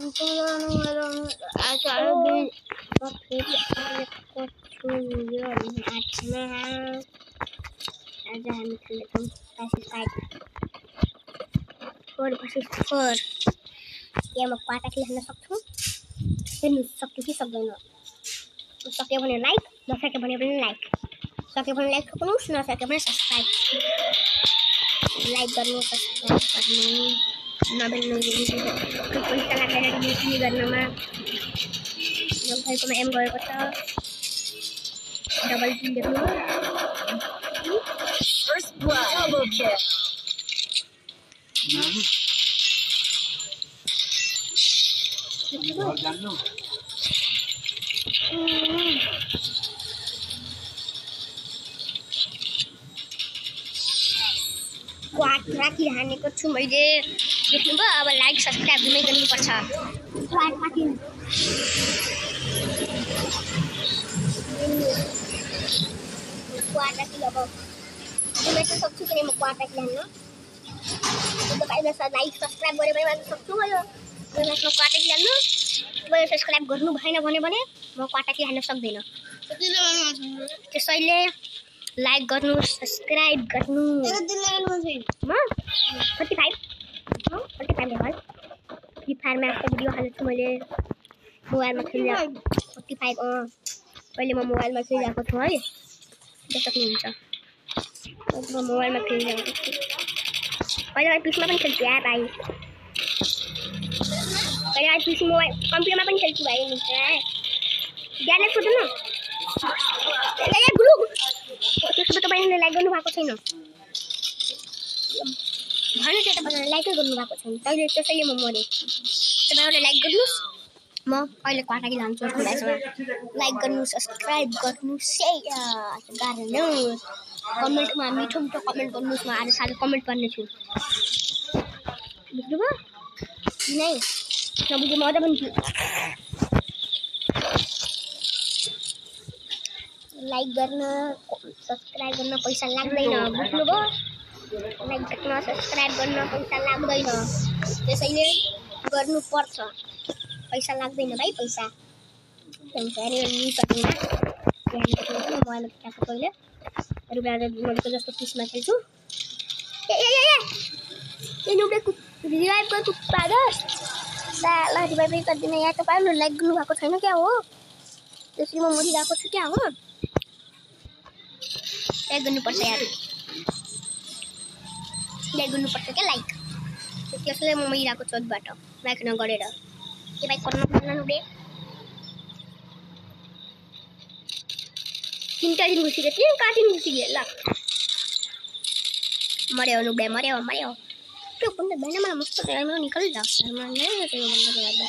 ये म क्वाटा खेल्न सक्छु हेर्नु सक्छु कि सक्दैन सक्यो भने लाइक नसक्यो भने पनि लाइक सक्यो भने लाइक गर्नुस् नसक्यो भने सब्स्क्राइब लाइक गर्नु सब्स्क्राइब गर्नु नबिल्नु पैसा लाग्दैन डिलिट गर्नमा नभएकोमा एम गएको छ डबल किल देख्नु First blood. Double kill. क्वाट राखिहानेको छु मैले देख्नुभयो अब लाइक सब्स्क्राइब नै गर्नुपर्छ क्वाट राखि क्वाट राखि अब मैं तो सक्छु कि म क्वाट राखि हान्न तो पाइले लाइक सब्स्क्राइब गरे भने म सक्छु भयो म क्वाट राखि हान्न मैले सब्स्क्राइब गर्नु भएन भने म क्वाट राखि हान्न सक्दैन त्यसैले लाइक गर्नु सब्स्क्राइब गर्नु म 45 level free fire match video हाल्छु मैले मोबाइलमा खेल्दा 45 पहिले म मोबाइलमा खेलिरहेको छु है देख्न सक्नुहुन्छ म मोबाइलमा खेलिरहेको छु पहिले पिसीमा पनि खेल्छु यार भाइ पहिले पिसी मोबाइल कम्प्युटरमा पनि खेल्छु भाइ ज्ञान छोड्नु न त्यसको तपाईले लाइक गर्नु भएको छैन भने चाहिँ तपाईले लाइकै गर्नु भएको छैन त्यसैले म मरे तपाईले लाइक गर्नुस् म अहिले क्वाटा कि लान्छु लाइक गर्नु सब्स्क्राइब गर्नु शेयर गर्नु कमेन्टमा मिठो मिठो कमेन्ट गर्नुस् म आज साथै कमेन्ट गर्ने छु बुझ्नुभयो नै नबुझे मजा पनि लाइक गर्न सब्स्क्राइब गर्न पैसा लाग्दैन बुझ्नुभयो लाइक गर्न सब्स्क्राइब गर्न पैसा लाग्दैन त्यसैले गर्नु पर्छ पैसा लाग्दैन भाइ पैसा मोबाइलमा खेलेको पहिले रुबियाको जस्तो पिसमा खेल्छु रिभाइभ गर्छु पागस ल रिभाइभ गर्दिन यहाँ तपाईहरुले लाइक गर्नु भएको छैन क्या हो त्यसरी म मरिरहेको छु क्या हो लाइक गर्नुपर्छ यार लाइक गर्नुपर्छ क्या लाइक त्यसले म मरिरहेको छु अघिबाट लाइक नगरेर के भाइ गर्न पर्दैन नुबे तीनटा दिन घुसिके तीन काटिन घुसिके ल मर्यो नुबे मर्यो त्यो पनि भएन मलाई मस्त राम्रो निकल जाओ मलाई नै त्यो बन्द गर्दा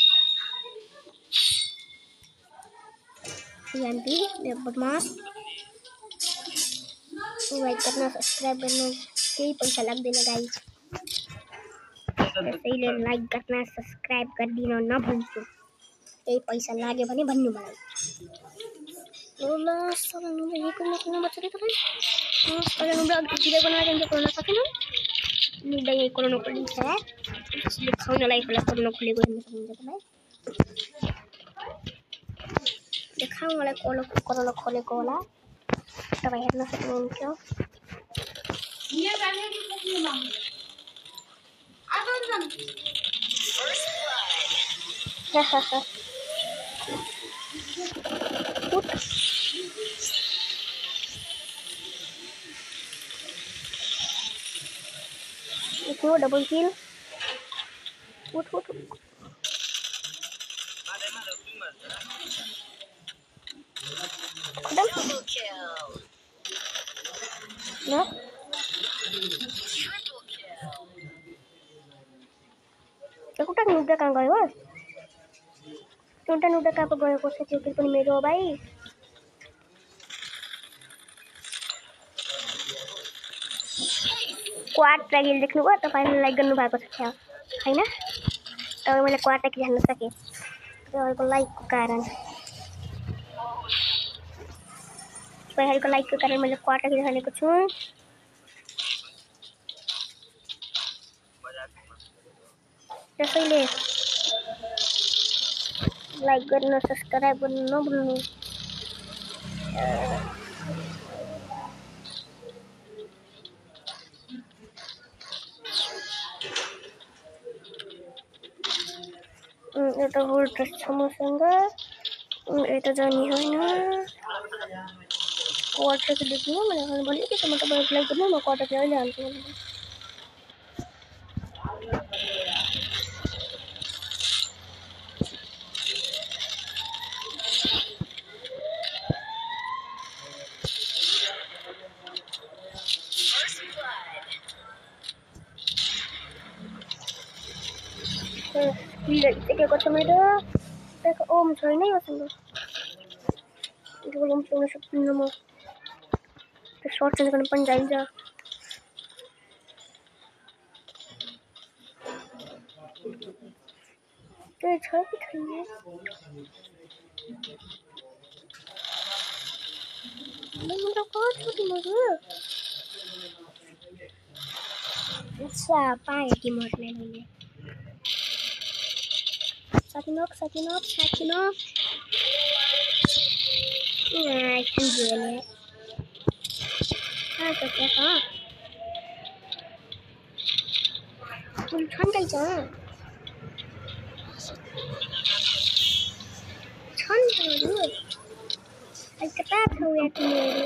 एमपी बदमाश लाइक करना सब्सक्राइब करना केही पैसा लाग्दैन गाइस त्यसैले लाइक गर्न सब्स्क्राइब गर्दिन नभन्छु केही पैसा लाग्यो भने भन्नु मलाई ल सबै यही बच्चा तपाईँ अहिले ब्लग भिडियो बनाएर गर्न सकेन मुद्दा यही कोरोना खोलिन्छ त्यसले खाउनलाई होला कोरोना खोलेको हेर्न सक्नुहुन्छ तपाईँ देखाउँ मलाई कोरोना खोलेको होला तपाईँ हेर्न सक्नुहुन्छ itu double kill Double kill. No. Triple kill. Aku tak nuda kan gaya. Nuda ka apa gaya ko sa chukil ko ni मेरो भाइ क्वाड रागिल देख्नुभयो तपाईले लाइक गर्नु भएको छ हैन अब मैले क्वाड रागिल हान्न सके तपाईहरुको लाइकको कारण तपाईहरुको लाइकको कारण मैले क्वाड रागिल हानेको छु त्यसैले लाइक गर्नु सब्सक्राइब गर्नु नभुल्नु एउटा होल्डर छ मसँग यता जाने होइन क्वार्टर देख्नु मैले भने के म तपाईँलाई लाइक गर्नु म क्वार्टर चाहिँ अहिले हाल्छु के गर्छ मेरो त्यहाँको ओम छैन योसँग ओम पाउन सक्दिनँ म त्यो सर्ट चेन्ज गर्न पनि जान्छ त्यो छ कि छैन मेरो कहाँ छ तिम्रो अच्छा पाएँ तिमीहरूले मैले Sakinok. Nah, kan gini. Apa kah? Chon kai cha. Chon baru. Ay kata tahu ya tuh.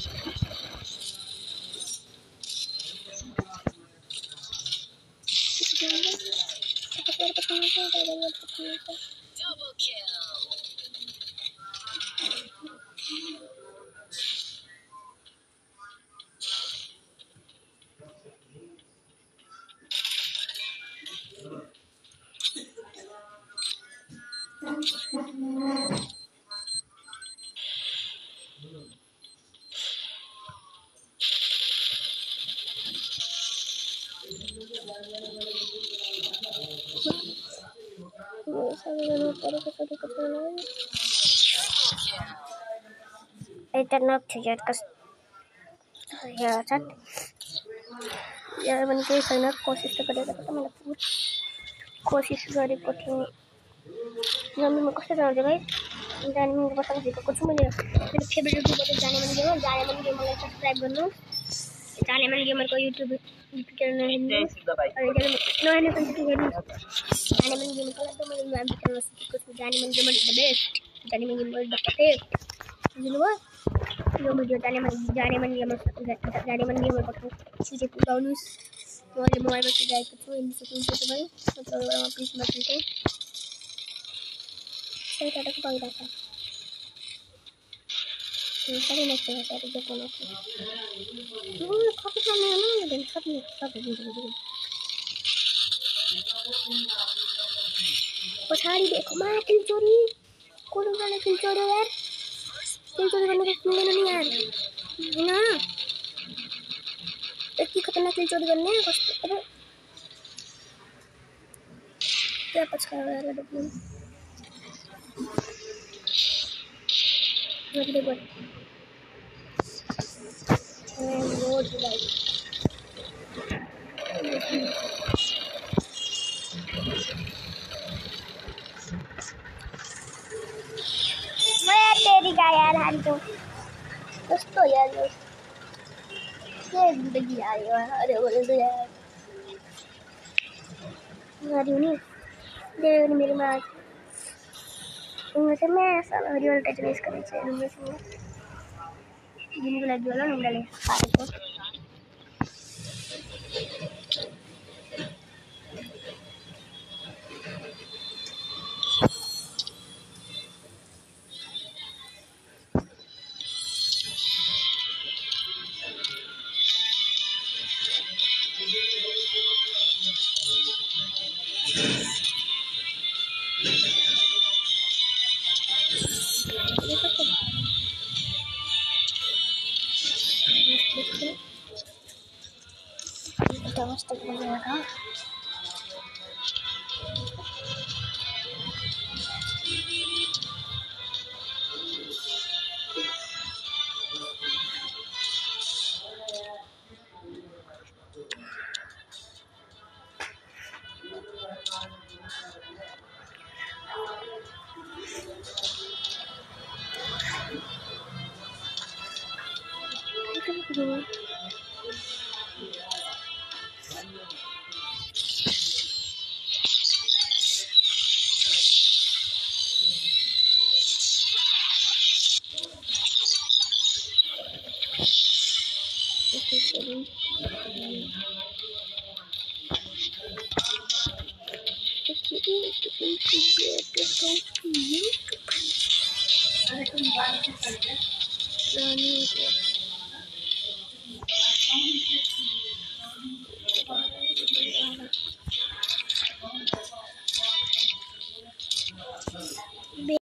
Double kill. Eternal ticket kas ya chat ya भने केही छैन कोसिस त गरेको त मैले कोसिस गरेको थिएँ जम्मीमा कस्तो जान्छ भाइ जाने मैले बताएको दिएको छु मैले मेरो फेभरेट युट्युबर जाने मन गेमरलाई सब्स्क्राइब गर्नु जाने मन गेमरको युट्युब च्यानल हेर्नु अनि नयाँ पनि हेर्नु जाने मन गेमरको लागि मैले नाम च्यानल सिकेको छु जाने मन गेमर द बेस्ट जाने मन गेमर द बेस्ट बुझ्नुभयो यो भिडियो जाने मन गेमर को चीजें पुगाउनुस् मैले मोबाइलमा सिकाएको छु हिन्दी सिक्नुहुन्छ तपाईँ तपाईँमा प्लिज नसिक्नु सही टाटाको पाइरहेको छ सबै नक्से भाषाहरू देखाउनु कति समय आउनु सक्ने पछाडि देखो माथि चोरी कोरोनाले किन चोरी यार किन चोरी गर्ने मिलेन नि यार हैन यति खतरनाक चोरी गर्ने कस्तो अरे क्या पछाडि आएर देख्नु मैले गरे रोड लाइट तेरी का यार हाल तो दोस्तों यार ये जिंदगी यार अरे बोले तो यार नहीं देख मेरी माँ उनसे मैं साला रियल टच नहीं कर रही उनमें से जिनको लग गया ना डाले सारे को मस्त बनेगा